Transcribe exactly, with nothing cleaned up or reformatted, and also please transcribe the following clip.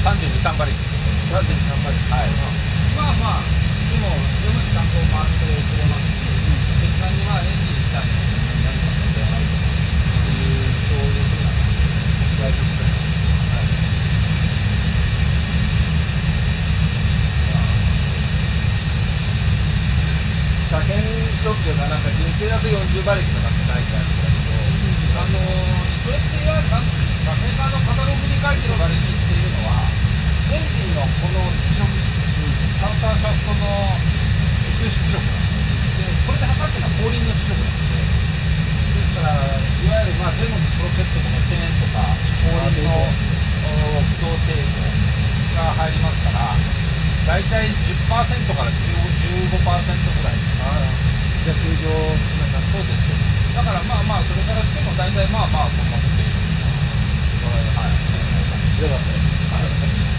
さんじゅうに、さん馬力。 さんじゅうに、さん馬力。 はい。まあまあ、でも、十分ちゃんと回ってくれますし、実際にまあエンジン自体に何か問題ないとか、っていう、そういうふうな感じで、はい。 車検証っていうか、なんか純正だとよんじゅう馬力とかって書いてあるんだけど、 あのー、それっていわゆるなんていうんですか、メーカーのカタログに書いてる馬力っていうのは、エンジンのこの出力、カウンターシャフトの空出力なんですで、これで測ってるのは後輪の出力なんで、ですから、いわゆるまあ前後のプロペットとかチェーンとか、後輪の駆動程度が入りますから、大体 じゅっパーセント からじゅうごパーセント ぐらい。 ああ、じゃあ通常、なんかそうです。だからまあまあ、それからしても大体まあまあ、こんなもんでしょう。はい。 よかったです。 はい。